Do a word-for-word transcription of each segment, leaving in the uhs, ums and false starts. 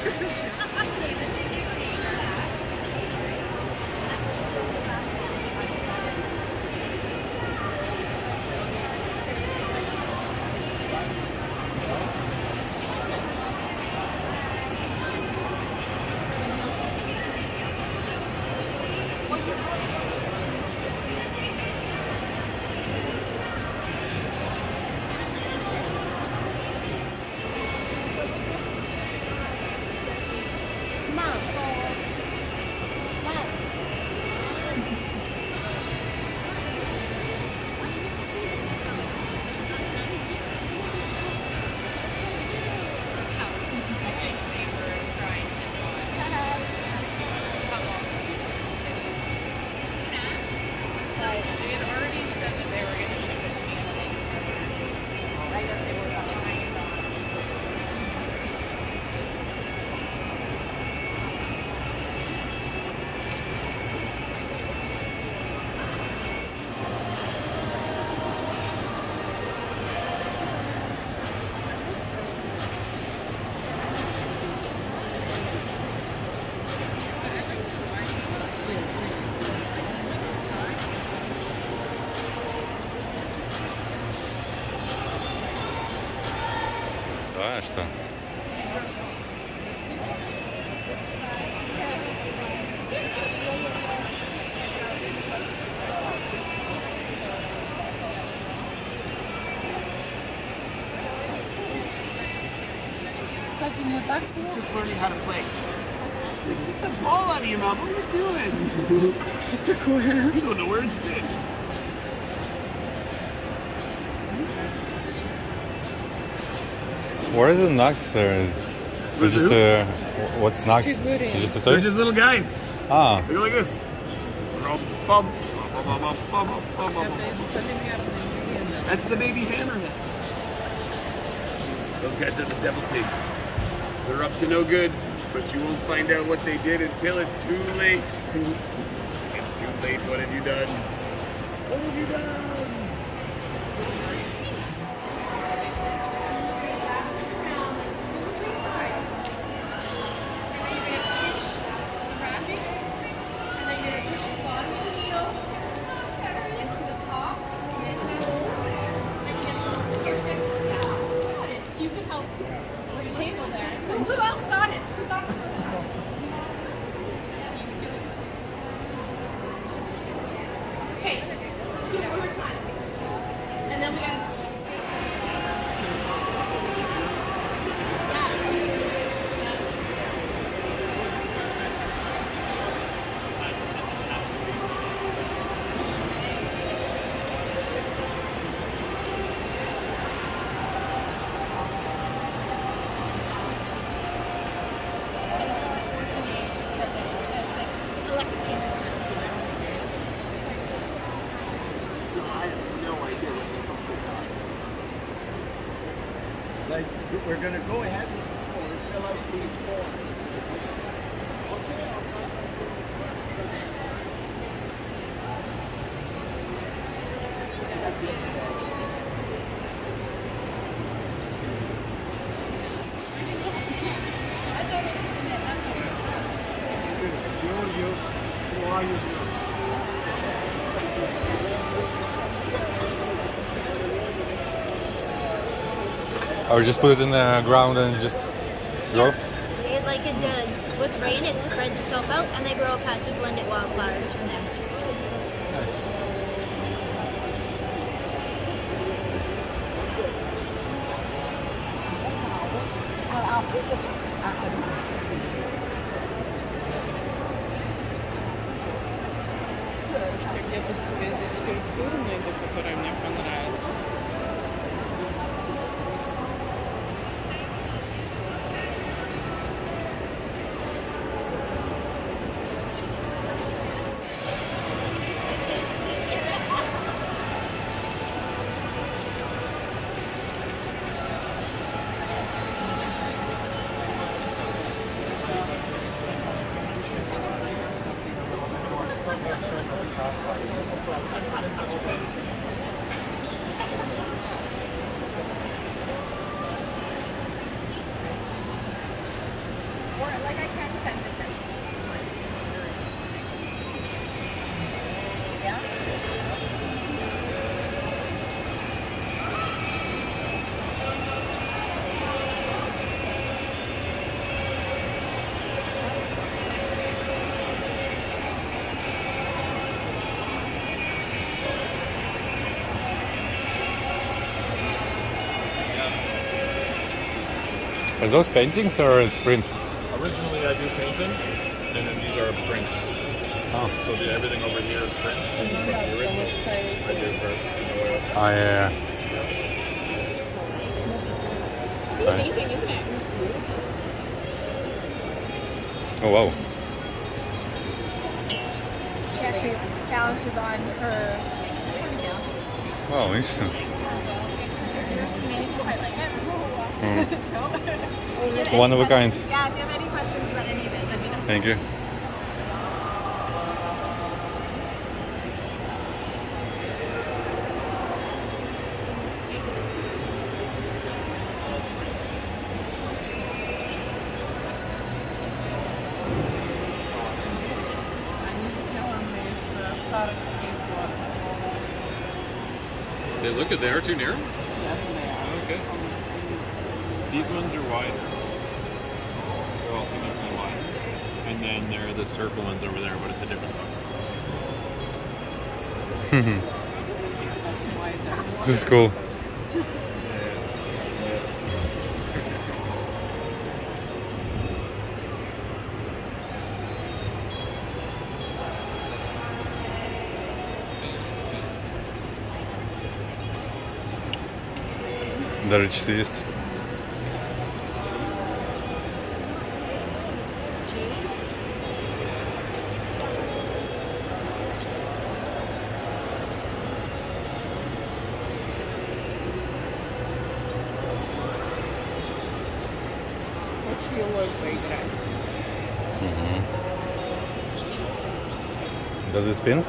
Okay, this is your change back. Да, что? He's just learning how to play. Get the ball out of your mouth. What are you doing? It's a where? You don't know where it's been. What is the Nux? Or What's just who? a, what's Nux? It's just a They're toys? just little guys. Ah. They go like this. That's the baby hammerhead. Those guys are the devil pigs. They're up to no good, but you won't find out what they did until it's too late. It's too late. What have you done? What have you done? Who else got it? Who got it? Okay, let's do it one more time. And then we gotta. Like, we're going to go ahead and fill out these forms. Or just put it in the ground and just grow? Yeah, it, like it did. With rain, it spreads itself out, and they grow a patch of blended wildflowers from there. Nice. Что где-то себе здесь скульптуру найду, которая мне понравится. Are those paintings or sprints? Originally I do painting, and then these are prints. Oh. So the, everything over here is prints, and but the originals I do first in the oil. Oh yeah. Pretty amazing, isn't it? Oh wow. She actually balances on her. Wow, interesting. I've never seen anything quite like it. Mm. One of a kind. Yeah, if you have any questions about any of it, let me know. Thank you. They look at they are too narrow? Yes, they are. Okay. These ones are wide. They're all significantly wide. And then there are the circle ones over there, but it's a different color. That's why they're This is cool. Даже часы есть. Очень легко поиграть. Mm-hmm. Does it spin?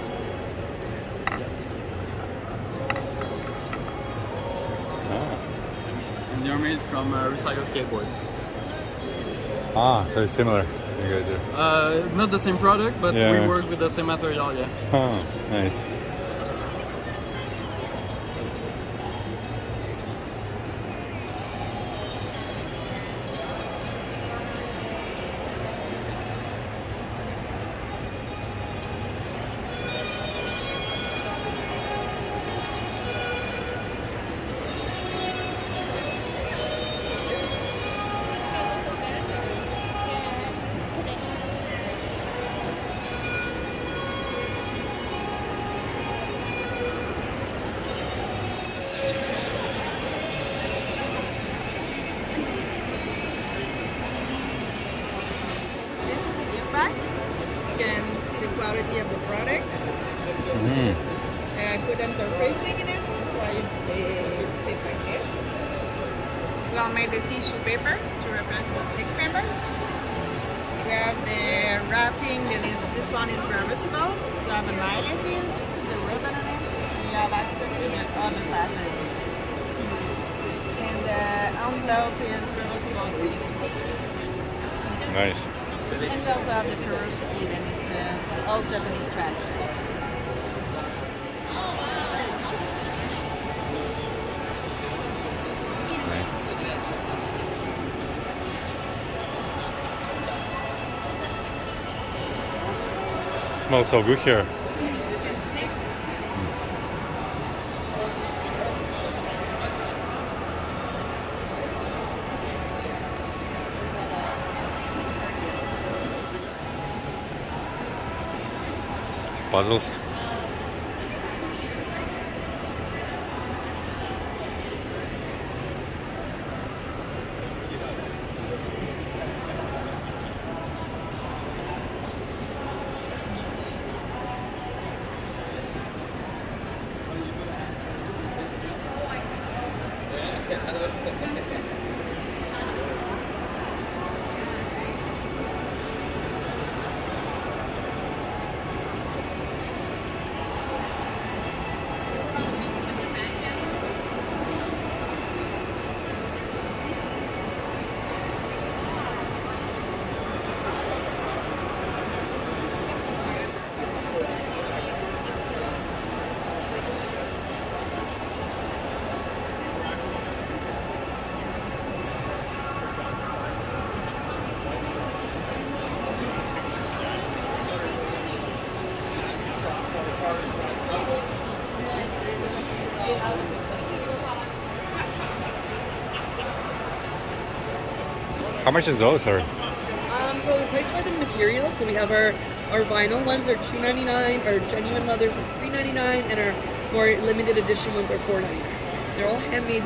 And they're made from uh, recycled skateboards. Ah, so it's similar. You guys do. Uh, not the same product, but Yeah. we work with the same material, yeah. Oh, nice. This is a gift bag. You can see the quality of the product. Mm. And I put interfacing in it. That's why they stick like this. We all made the tissue paper to replace the stick paper. We have the wrapping. That is, this one is reversible. You have an eyelet here. Just put the ribbon on it. And you have access to the other pattern. And the envelope is reversible too. Nice. And we also have the ferocity, and it's uh, all Japanese tradition. Smells so good here. Puzzles. How much is those, sir? Um, well, the price by the material. So we have our our vinyl ones are two ninety-nine, our genuine leathers are three ninety-nine, and our more limited edition ones are four ninety-nine. They're all handmade.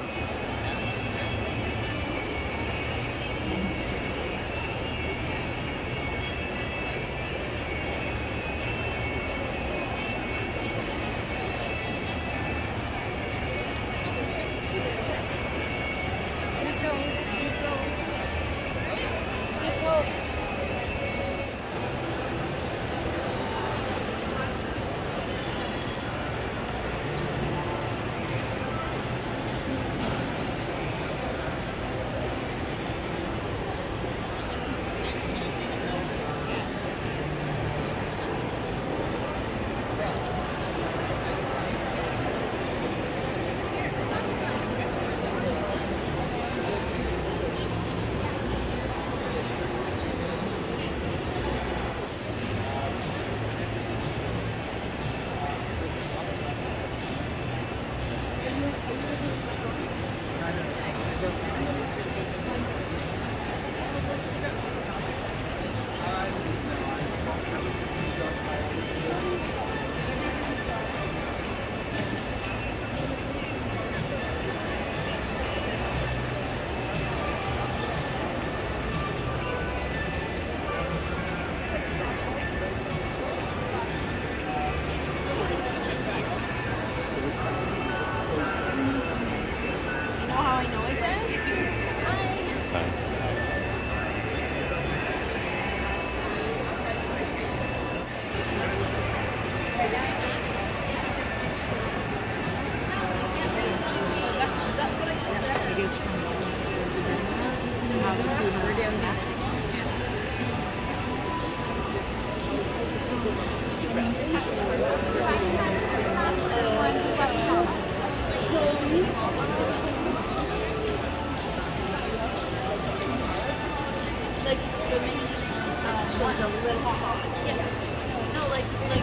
Like the mini uh, shows a little. Yeah. No, like like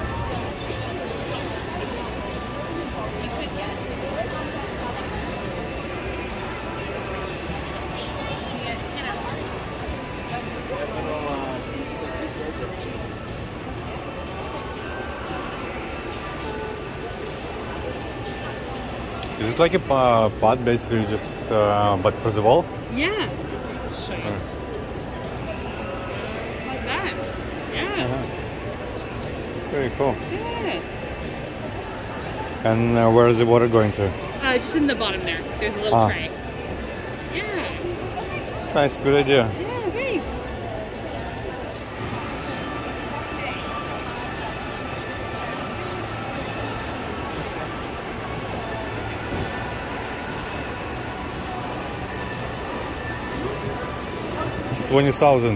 you could get. Is it like a uh, pot, basically, just uh, but for the wall? Yeah. Show you. It's like that. Yeah. Uh-huh. Very cool. Yeah. And uh, where is the water going to? Uh, just in the bottom there. There's a little Ah. tray. Yeah. It's nice, good idea. Yeah, thanks. It's twenty thousand.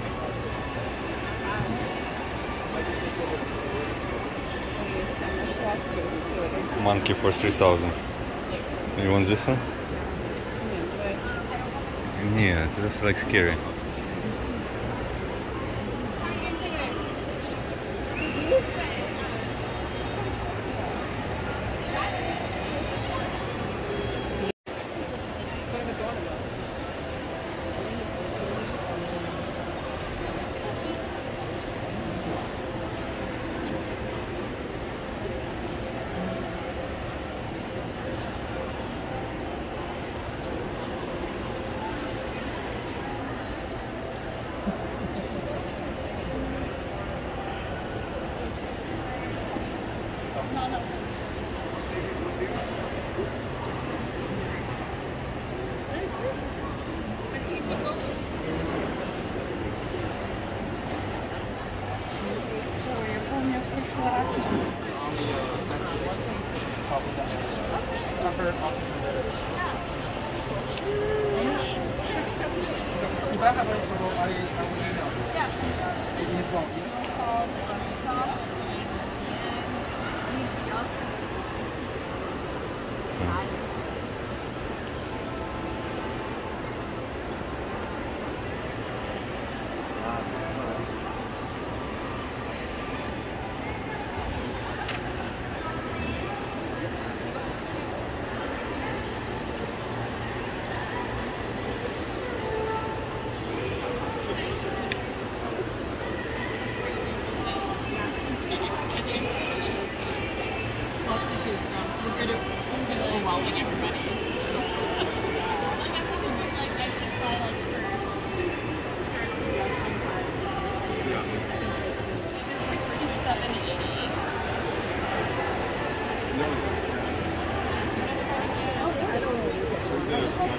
Monkey for three thousand. You want this one? Yeah, that's like scary.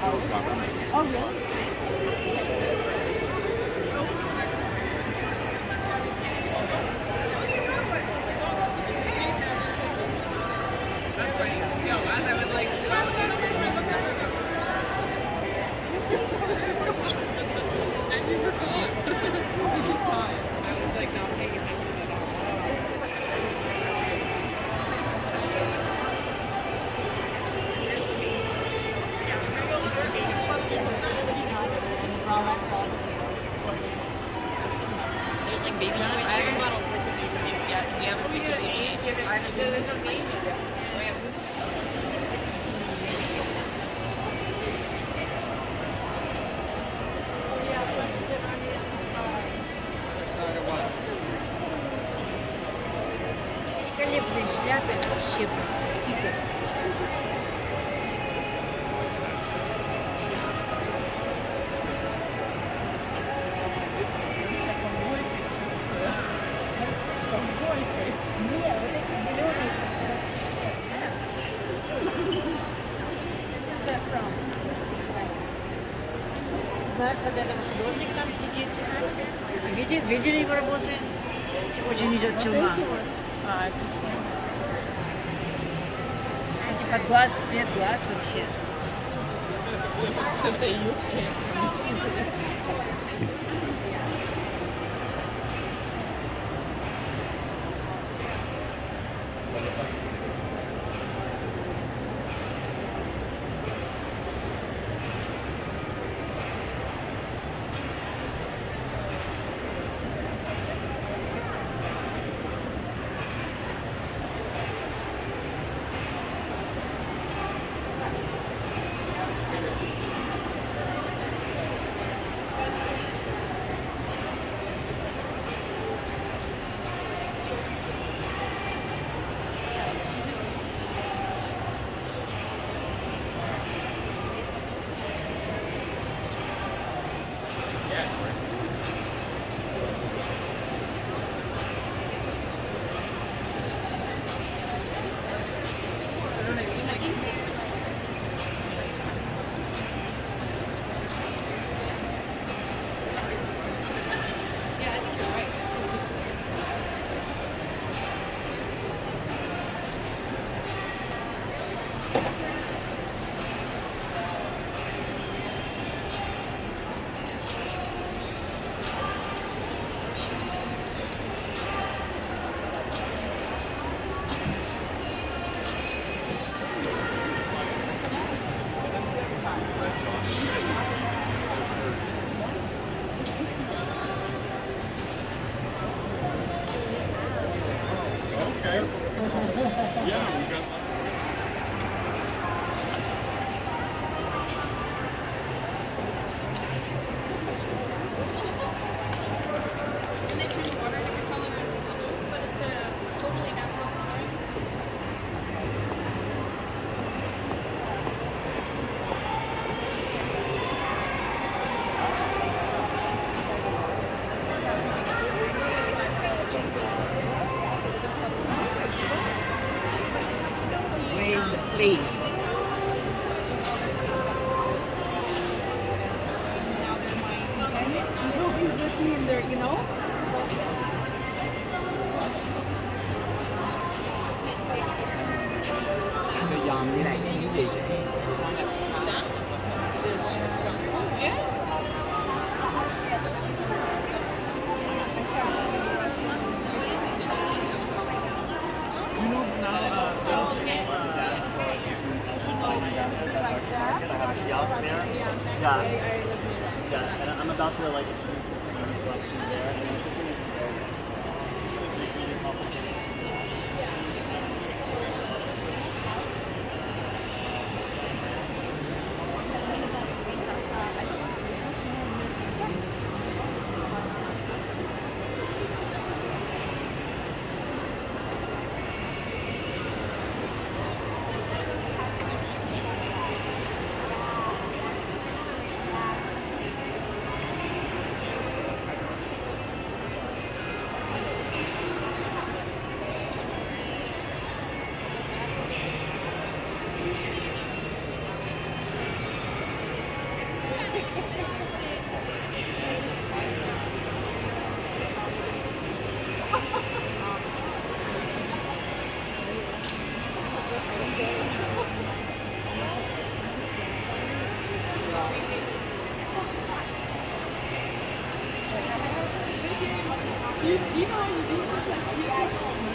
Oh, really? There's like baby toys. I haven't bought like the baby things yet. We haven't picked a baby. I haven't been a baby. Великолепные шляпы, вообще просто супер. Знаешь, когда там художник там сидит, видели, видели его работы? Очень идет челма. Кстати, под глаз, цвет глаз вообще. С этой юбки. Please. Yeah. Yeah, and I'm about to like introduce this new collection there, and it's just gonna be very, it's gonna be really complicated. you, you know how you do this like two hours?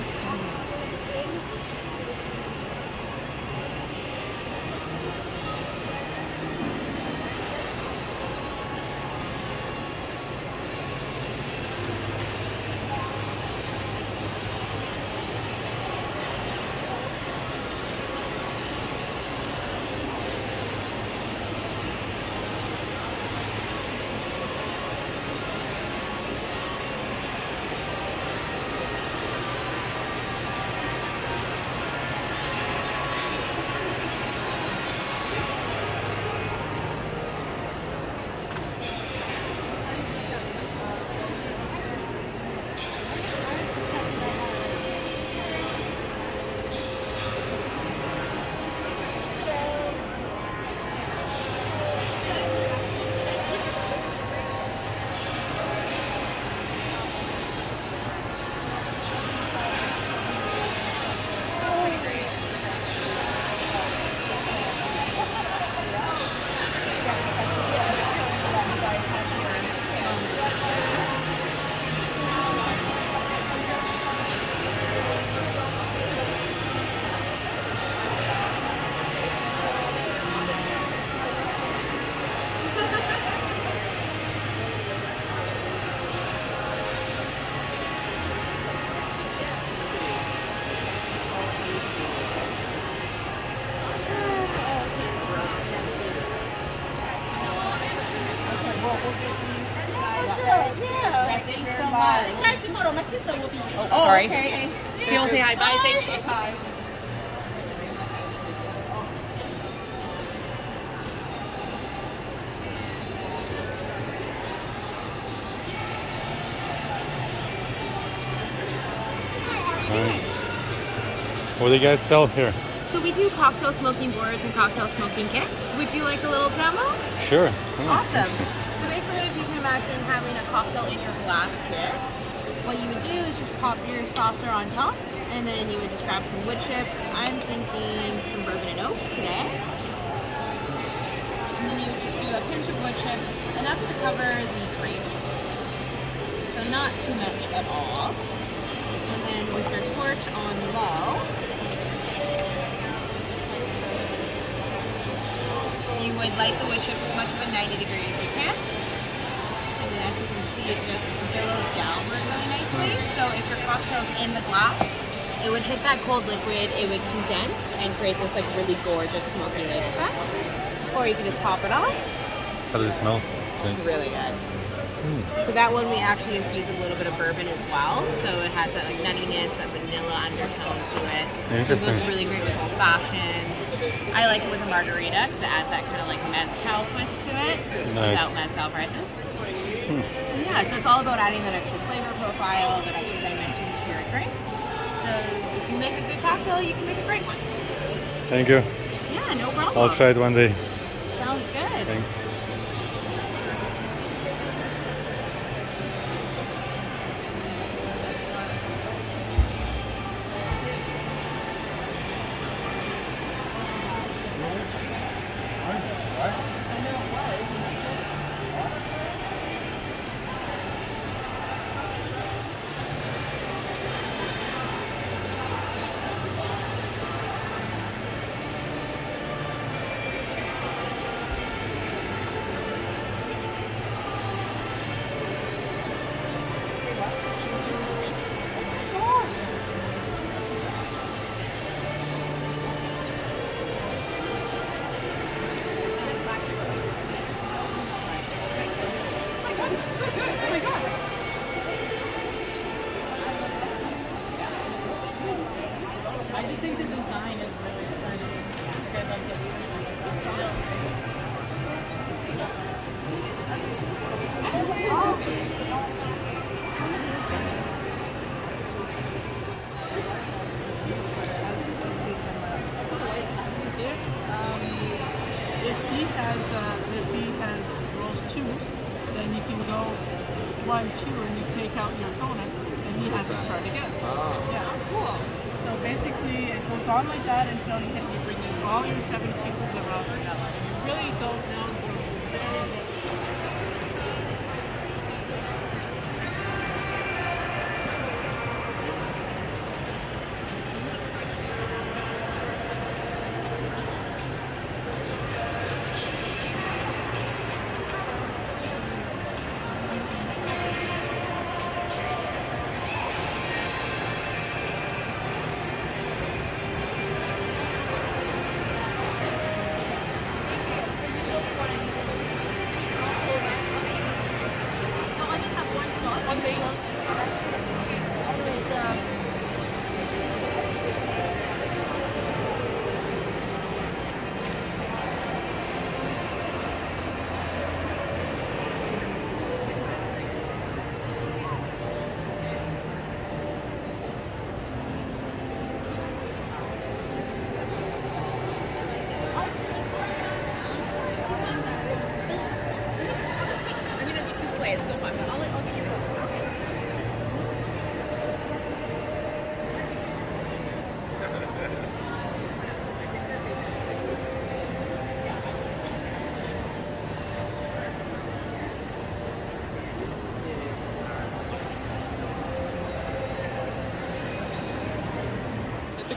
Oh, sorry. Okay. You'll say hi. Bye. Thanks. Hi. What do you guys sell here? So we do cocktail smoking boards and cocktail smoking kits. Would you like a little demo? Sure. Oh, Awesome. So basically, if you can imagine having a cocktail in your glass here, what you would do is just pop your saucer on top, and then you would just grab some wood chips. I'm thinking some bourbon and oak today. And then you would just do a pinch of wood chips, enough to cover the grapes. So not too much at all. And then with your torch on low, you would light the wood chip as much of a ninety degree as you can. And then as you can see, it just billows downward really nicely. So if your cocktail's in the glass, it would hit that cold liquid, it would condense and create this like really gorgeous smoky lake effect. Or you can just pop it off. How does it smell? Good. Really good. Mm. So that one we actually infuse a little bit of bourbon as well. So it has that like nuttiness, that vanilla undertone to it. Interesting. So it goes really great with old fashions. I like it with a margarita because it adds that kind of like mezcal twist to it Nice. without mezcal prices. Hmm. Yeah, so it's all about adding that extra flavor profile, that extra dimension to your drink. So if you make a good cocktail, you can make a great one. Thank you. Yeah, no problem. I'll try it one day. Sounds good. Thanks. I just think the design is really stunning. I like If he has, uh, if he has rolls two, then you can go one, two, and you take out your opponent, and he has to start again. Oh. Yeah. Cool. So basically, it goes on like that until you hit, you bring in all your seven pieces of rubber. So you really go down from very low.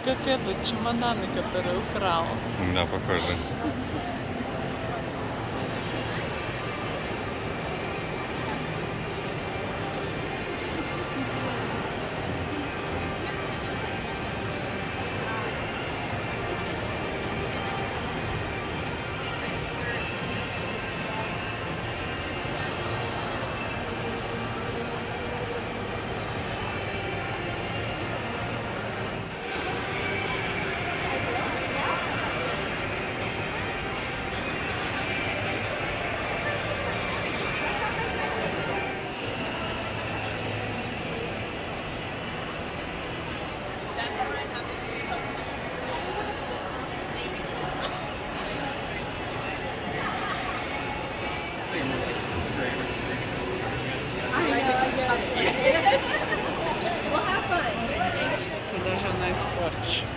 как этот, чемоданы, которые украл. Да, похоже. Essa da Janela Sport.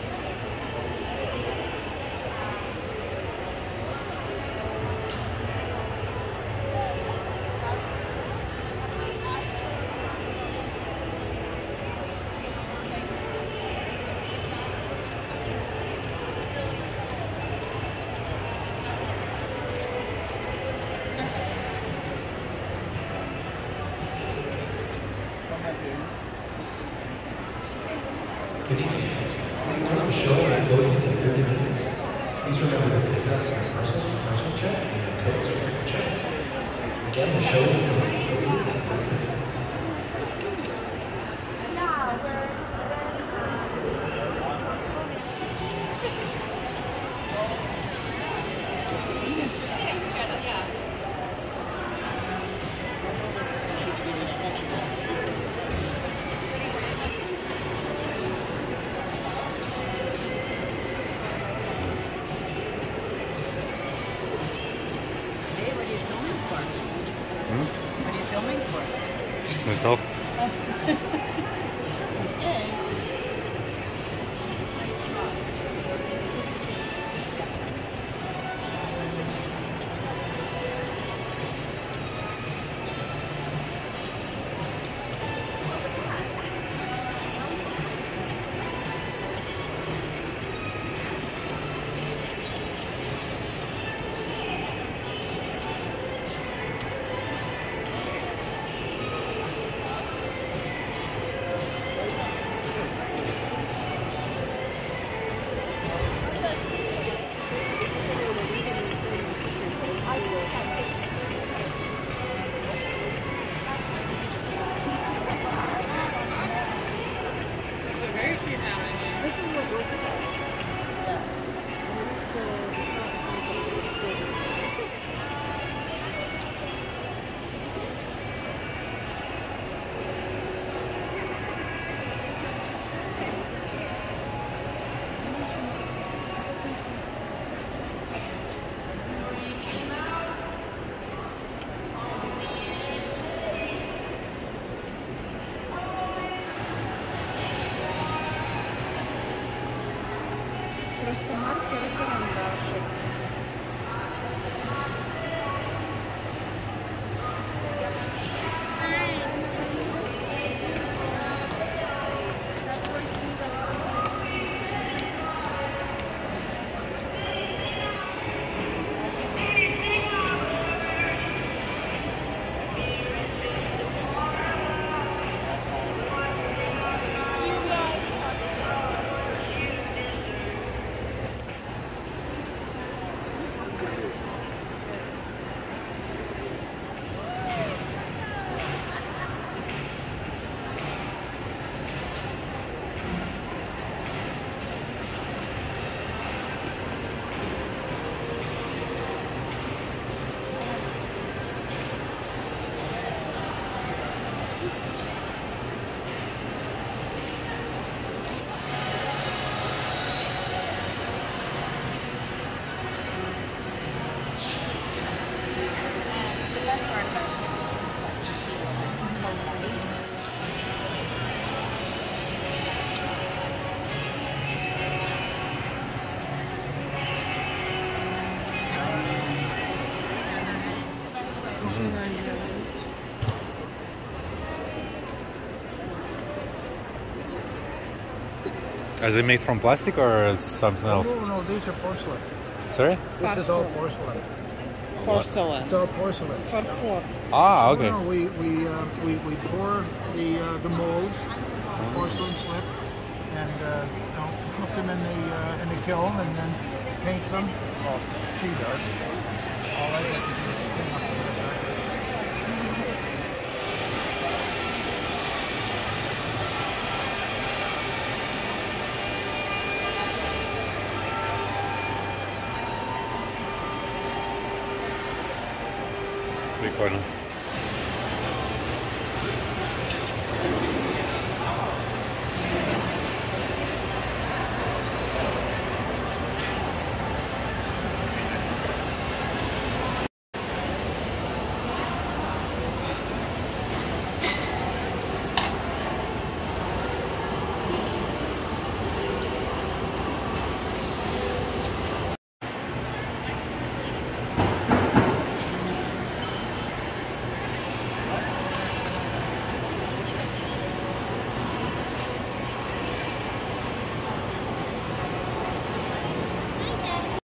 Good evening. Please note the show will close in thirty minutes. Please remember to pick up your parcels from parcel check and your codes from your check. Again, the show will close in thirty minutes. What are you filming for? Just myself. Yay. Просто маркер и карандашик. Is it made from plastic or something else? No, no, these are porcelain. Sorry? This is all porcelain. Porcelain. It's all porcelain. For four. Ah, okay. No, no, we we uh, we we pour the uh, the molds, porcelain slip, and uh, you know, put them in the uh, in the kiln, and then paint them. Well, she does. All I do is just clean up the inside. Прикольно.